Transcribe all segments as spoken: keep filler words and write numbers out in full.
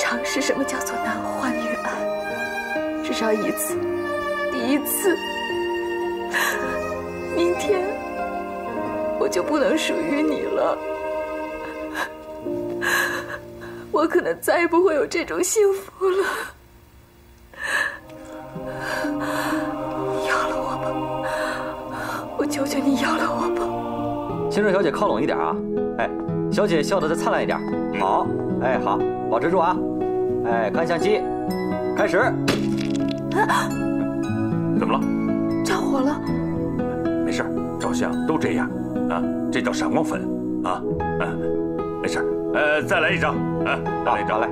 尝试什么叫做男欢女爱，至少一次，第一次。明天我就不能属于你了，我可能再也不会有这种幸福了。要了我吧，我求求你要了我吧。 清水小姐靠拢一点啊！哎，小姐笑得再灿烂一点。好，哎好，保持住啊！哎，看相机，开始。 啊！ 怎么了？ 着火了。 没事，照相都这样啊，这叫闪光粉啊，嗯，没事，呃，再来一张，啊，再来一张， 来。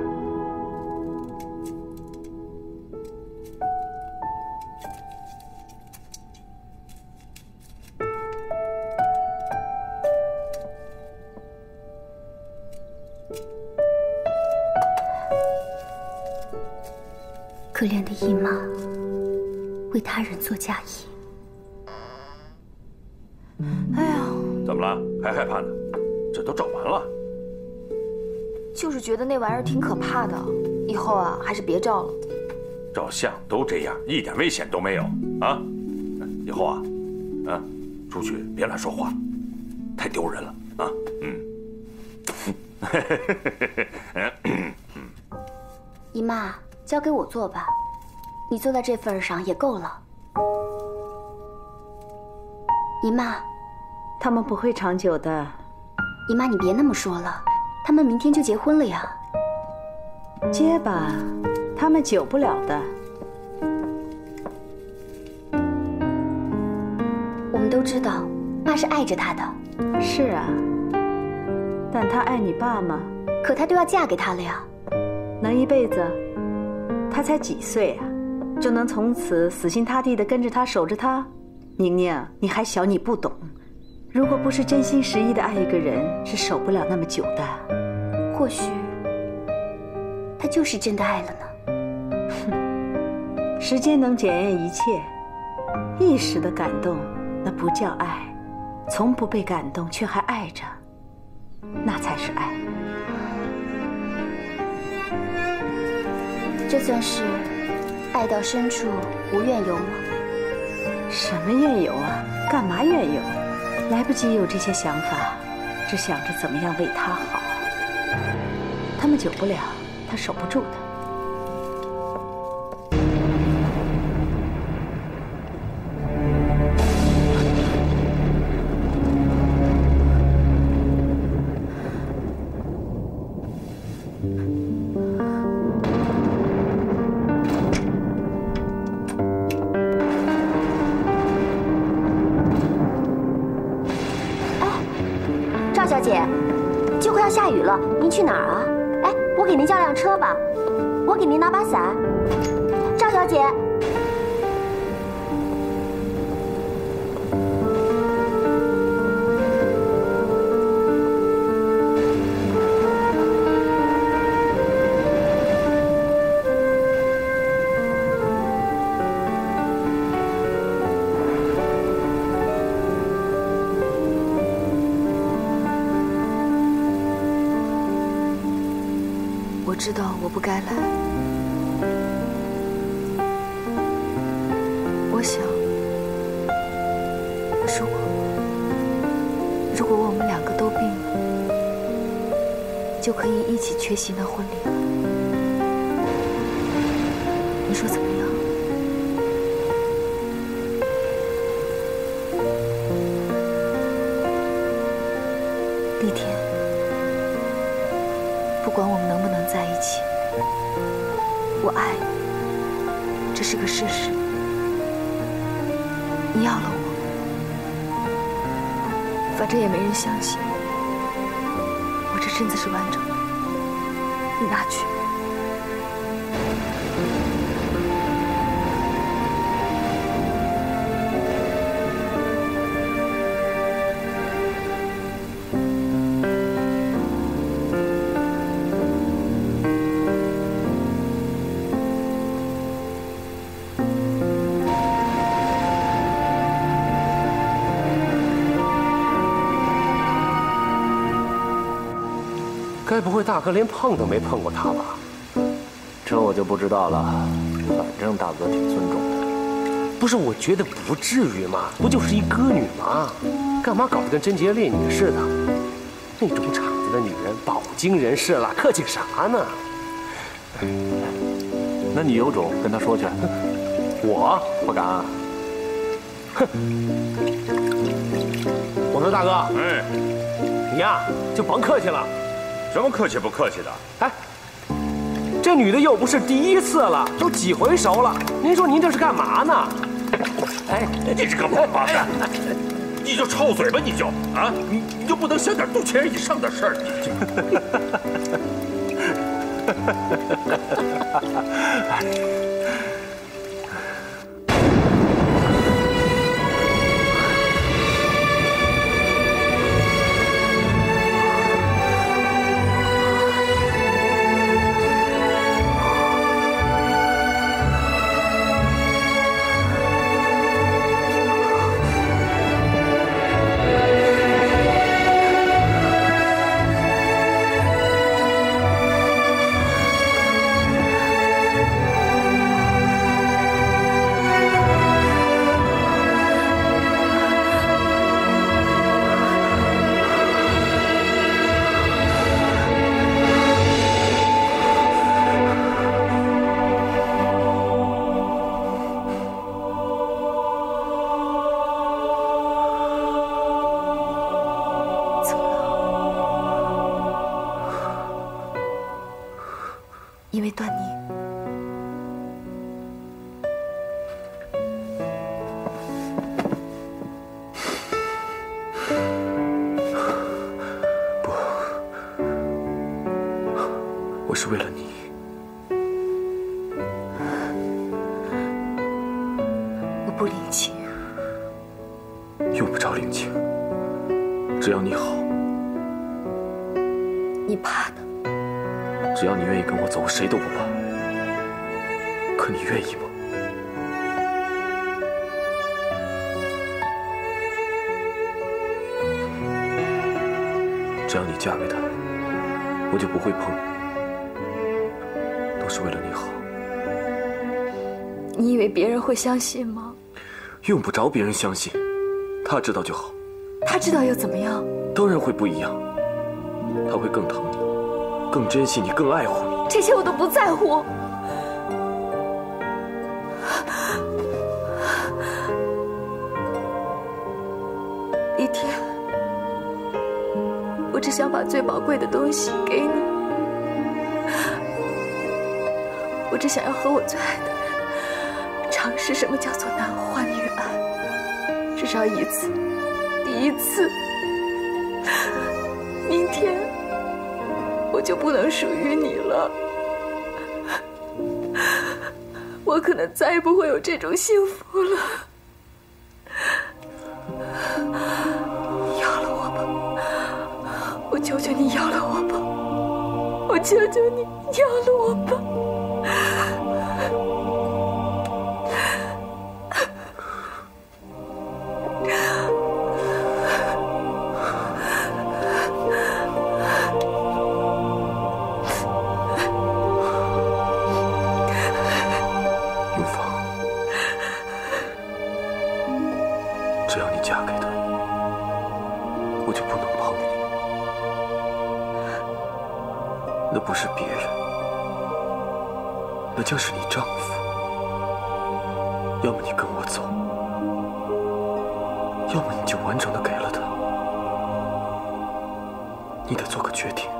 可怜的姨妈，为他人做嫁衣。 哎呀， 怎么了？还害怕呢？这都照完了。 就是觉得那玩意儿挺可怕的，以后啊还是别照了。 照相都这样，一点危险都没有啊！以后啊，啊，出去别乱说话，太丢人了啊！嗯。 姨妈，交给我做吧，你做到这份上也够了。姨妈， 他们不会长久的。 姨妈，你别那么说了，他们明天就结婚了呀。 结吧，他们久不了的。 我们都知道，爸是爱着她的。 是啊，但他爱你爸吗？ 可她都要嫁给他了呀。 能一辈子？他才几岁啊，就能从此死心塌地地跟着他，守着他？宁宁，你还小，你不懂。如果不是真心实意的爱一个人，是守不了那么久的。 或许他就是真的爱了呢。 哼，时间能检验一切，一时的感动那不叫爱，从不被感动却还爱着，那才是爱。 这算是爱到深处无怨尤吗？ 什么怨尤啊？干嘛怨尤？来不及有这些想法，只想着怎么样为他好。他们久不了，他守不住的。 小姐，就快要下雨了，您去哪儿啊？哎，我给您叫辆车吧，我给您拿把伞。赵小姐， 我知道我不该来，我想，如果如果我们两个都病了，就可以一起缺席那婚礼了。你说怎么样？丽天，不管我们能不能在一起，我爱你，这是个事实。你要了我，反正也没人相信，我这身子是完整的，你拿去。 该不会大哥连碰都没碰过她吧？ 这我就不知道了，反正大哥挺尊重的。 不是，我觉得不至于嘛，不就是一歌女吗？干嘛搞得跟贞洁烈女似的？那种场子的女人，饱经人事了，客气啥呢？ 那你有种跟他说去。 我不敢啊。 哼！我说大哥， 哎， 你呀就甭客气了。 什么客气不客气的？ 哎，这女的又不是第一次了，都几回熟了。您说您这是干嘛呢？ 哎，你这个王八蛋！你就臭嘴吧，你就啊，你你就不能想点肚脐眼以上的事儿？你就。 因为段宁， 不，我是为了你。 我不领情， 用不着领情，只要你好。 你怕的。 只要你愿意跟我走，我谁都不怕。可你愿意吗？只要你嫁给他，我就不会碰你，都是为了你好。 你以为别人会相信吗？ 用不着别人相信，他知道就好。 他知道又怎么样？ 当然会不一样，他会更疼你。更珍惜你，更爱护你， 这些我都不在乎。一天，我只想把最宝贵的东西给你，我只想要和我最爱的人尝试什么叫做男欢女爱，至少一次，第一次。明天。我就不能属于你了，我可能再也不会有这种幸福了。要了我吧，我求求你要了我吧，我求求你要了我吧。 那不是别人，那将是你丈夫。要么你跟我走，要么你就完整的给了他。你得做个决定。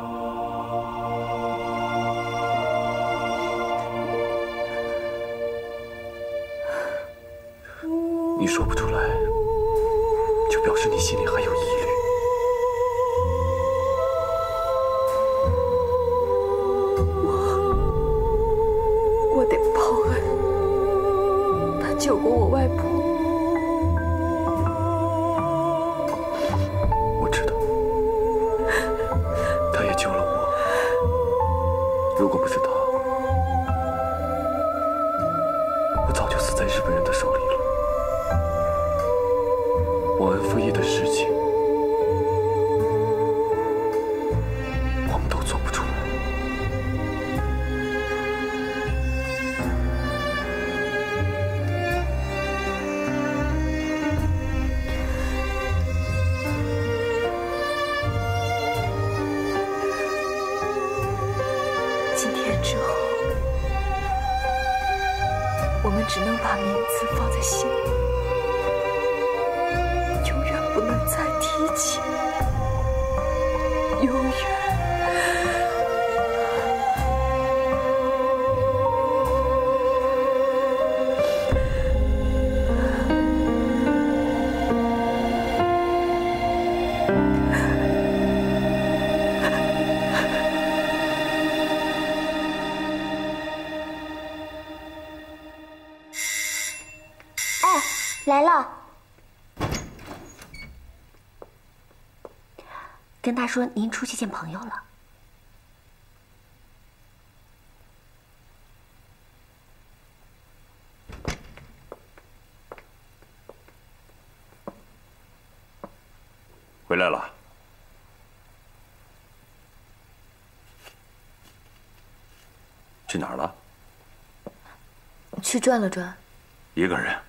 你说不出来，就表示你心里还有疑虑。 救过我外婆， 我知道，她也救了我。如果不是她，我早就死在日本人的手里了。忘恩负义的事情，我们都做不出来。 今天之后，我们只能把名字放在心里，永远不能再提起，永远。 来了，跟他说您出去见朋友了。 回来了。去哪儿了？ 去转了转。 一个人。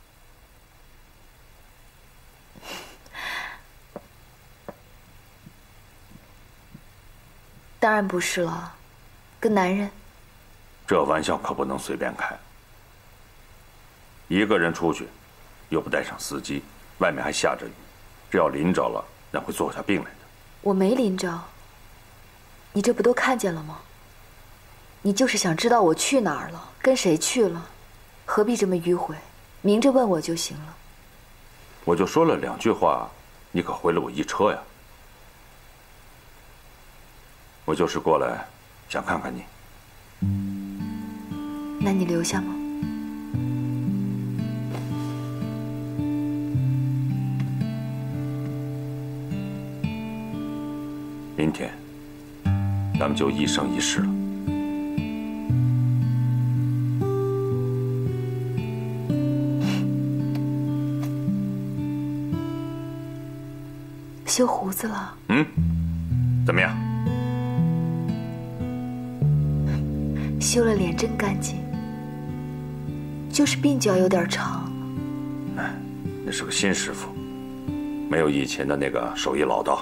当然不是了，跟男人。 这玩笑可不能随便开。一个人出去，又不带上司机，外面还下着雨，这要淋着了，那会坐下病来的。 我没淋着，你这不都看见了吗？你就是想知道我去哪儿了，跟谁去了，何必这么迂回？明着问我就行了。 我就说了两句话，你可回了我一车呀。 我就是过来，想看看你。 那你留下吗？ 明天，咱们就一生一世了。 修胡子了？ 嗯，怎么样？ 修了脸真干净，就是鬓角有点长。 哎，那是个新师傅，没有以前的那个手艺老道。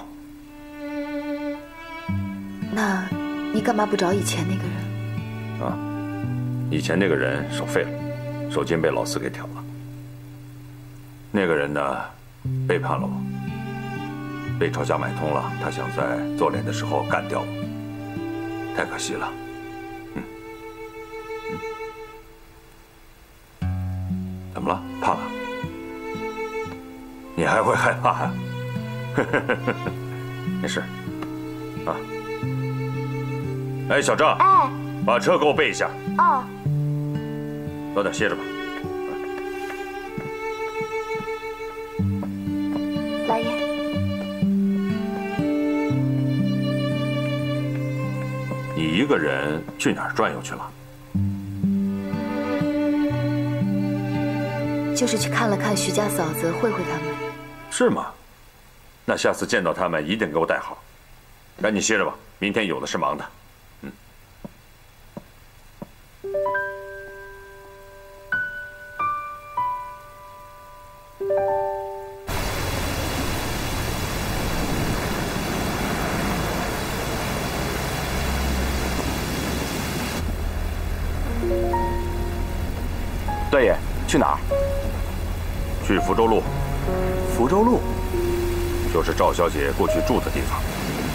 那，你干嘛不找以前那个人？ 啊，以前那个人手废了，手筋被老四给挑了。那个人呢，背叛了我，被赵家买通了，他想在做脸的时候干掉我，太可惜了。 怎么了？怕了？你还会害怕呀？没事，啊。哎，小郑， 哎， 把车给我备一下。 哦。 早点歇着吧。 老爷， 你一个人去哪儿转悠去了？ 就是去看了看徐家嫂子，会会他们。 是吗？那下次见到他们一定给我带好。赶紧歇着吧，明天有的是忙的。嗯。 段爷，去哪儿？ 去福州路， 福州路， 就是赵小姐过去住的地方。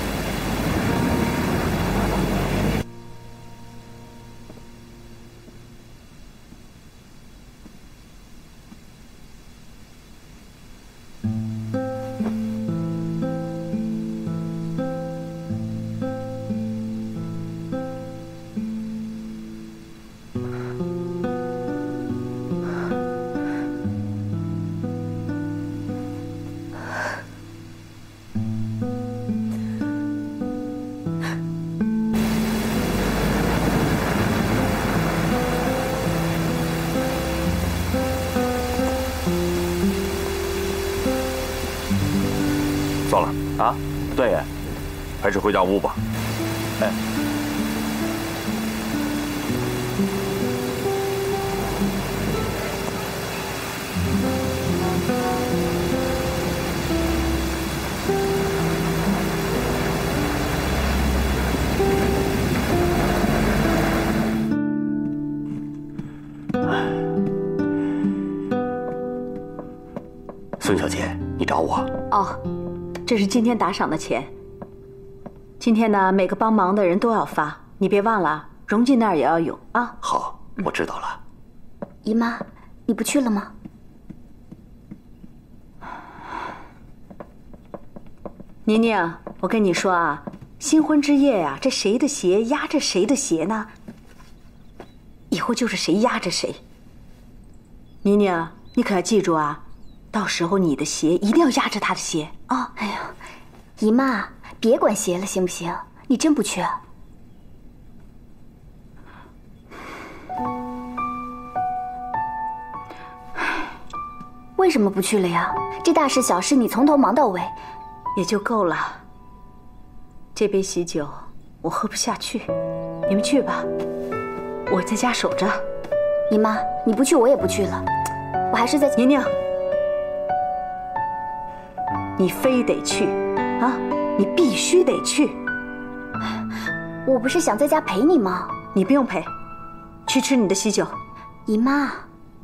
算了啊，段爷， 还是回家屋吧。 哎。 孙小姐，你找我？ 哦，这是今天打赏的钱。今天呢，每个帮忙的人都要发，你别忘了，荣进那儿也要有啊。 好，我知道了。 姨妈，你不去了吗？ 宁宁，我跟你说啊，新婚之夜呀、啊，这谁的鞋压着谁的鞋呢？以后就是谁压着谁。宁宁，你可要记住啊，到时候你的鞋一定要压着他的鞋啊！ 哎呦，姨妈，别管鞋了，行不行？你真不去啊？为什么不去了呀？这大事小事你从头忙到尾， 也就够了。这杯喜酒我喝不下去，你们去吧，我在家守着。 姨妈，你不去我也不去了，我还是在。 宁宁，你非得去啊！你必须得去。 我不是想在家陪你吗？ 你不用陪，去吃你的喜酒。 姨妈，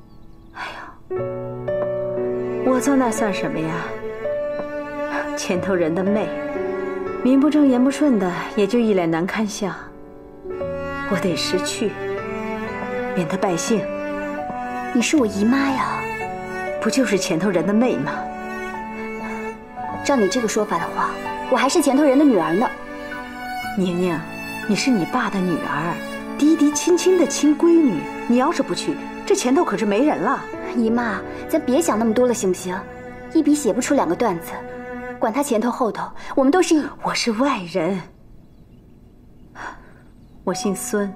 我在那算什么呀？前头人的妹，名不正言不顺的，也就一脸难看相。我得识趣，免得败兴。 你是我姨妈呀， 不就是前头人的妹吗？ 照你这个说法的话，我还是前头人的女儿呢。 宁宁，你是你爸的女儿，嫡嫡亲亲的亲闺女。你要是不去，这前头可是没人了。 姨妈，咱别想那么多了，行不行？一笔写不出两个段子，管他前头后头，我们都是一…… 我是外人，我姓孙。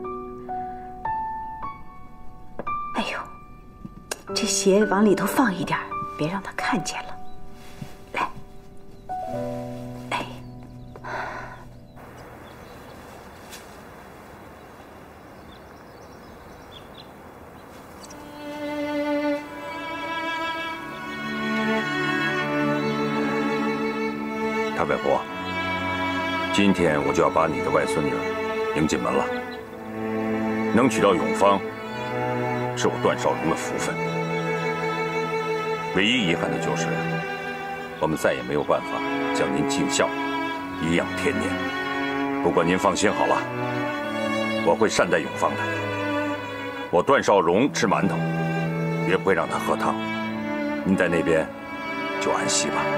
哎呦，这鞋往里头放一点，别让他看见了。来，哎。 太外婆，今天我就要把你的外孙女迎进门了。能娶到永芳，是我段少荣的福分。唯一遗憾的就是，我们再也没有办法像您尽孝，颐养天年。不过您放心好了，我会善待永芳的。我段少荣吃馒头，也不会让他喝汤。您在那边就安息吧。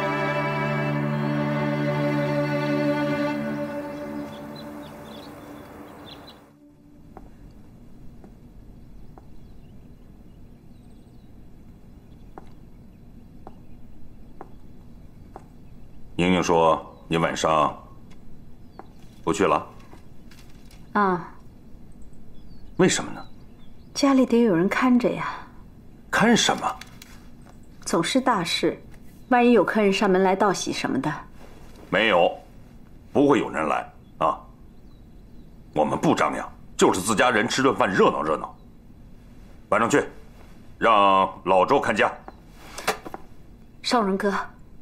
宁宁说：“你晚上不去了？” 啊。 为什么呢？ 家里得有人看着呀。 看什么？ 总是大事，万一有客人上门来道喜什么的。 没有，不会有人来啊。我们不张扬，就是自家人吃顿饭热闹热闹。晚上去，让老周看家。 少荣哥。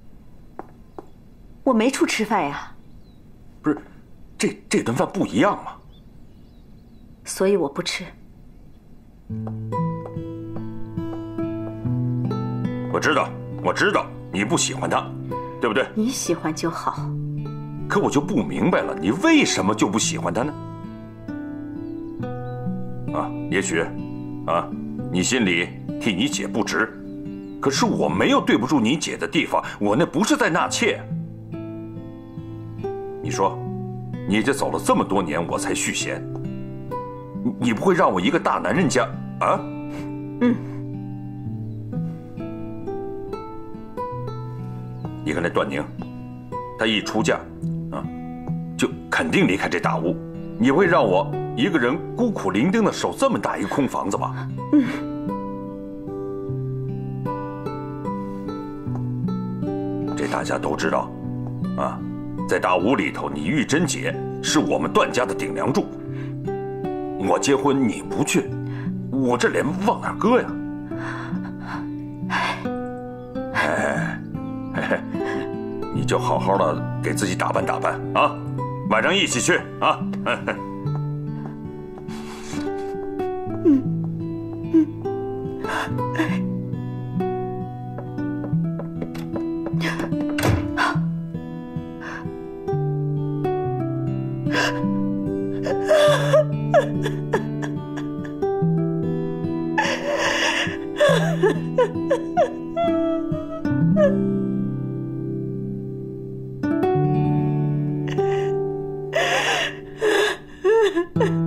我没处吃饭呀。 不是，这这顿饭不一样吗？ 所以我不吃。 我知道，我知道你不喜欢他，对不对？ 你喜欢就好。 可我就不明白了，你为什么就不喜欢他呢？啊，也许，啊，你心里替你姐不值，可是我没有对不住你姐的地方，我那不是在纳妾。你说，你这走了这么多年，我才续弦，你你不会让我一个大男人家啊？ 嗯。 你看那段宁，她一出嫁，啊，就肯定离开这大屋。你会让我一个人孤苦伶仃的守这么大一个空房子吗？ 嗯。 这大家都知道，啊。在大屋里头，你玉珍姐是我们段家的顶梁柱。我结婚你不去，我这脸往哪搁呀？哎，哎，你就好好的给自己打扮打扮啊，晚上一起去啊。 嗯嗯。 Ha ha ha.